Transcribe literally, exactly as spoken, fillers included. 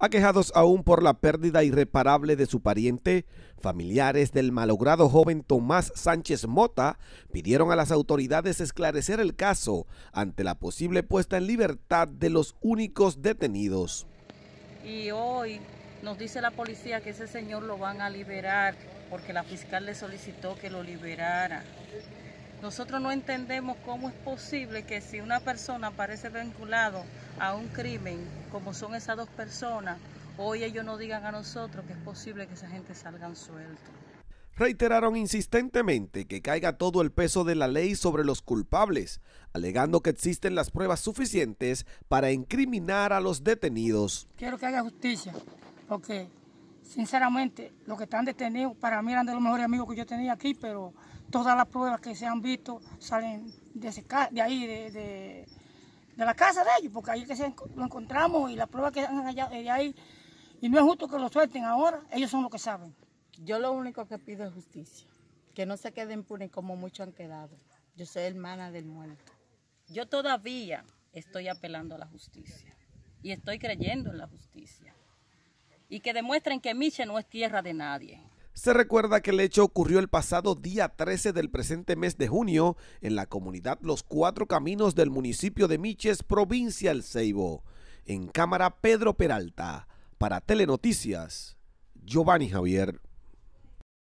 Aquejados aún por la pérdida irreparable de su pariente, familiares del malogrado joven Tomás Sánchez Mota pidieron a las autoridades esclarecer el caso ante la posible puesta en libertad de los únicos detenidos. Y hoy nos dice la policía que ese señor lo van a liberar porque la fiscal le solicitó que lo liberara. Nosotros no entendemos cómo es posible que si una persona parece vinculado a un crimen, como son esas dos personas, hoy ellos nos digan a nosotros que es posible que esa gente salgan sueltos. Reiteraron insistentemente que caiga todo el peso de la ley sobre los culpables, alegando que existen las pruebas suficientes para incriminar a los detenidos. Quiero que haya justicia, porque sinceramente los que están detenidos para mí eran de los mejores amigos que yo tenía aquí, pero todas las pruebas que se han visto salen de, ese, de ahí, de, de, de la casa de ellos, porque ahí que se, lo encontramos y las pruebas que han allá de ahí, y no es justo que lo suelten ahora, ellos son los que saben. Yo lo único que pido es justicia, que no se quede impune como muchos han quedado. Yo soy hermana del muerto. Yo todavía estoy apelando a la justicia y estoy creyendo en la justicia. Y que demuestren que Miche no es tierra de nadie. Se recuerda que el hecho ocurrió el pasado día trece del presente mes de junio en la comunidad Los Cuatro Caminos del municipio de Miches, provincia El Ceibo. En cámara, Pedro Peralta. Para Telenoticias, Giovanni Javier.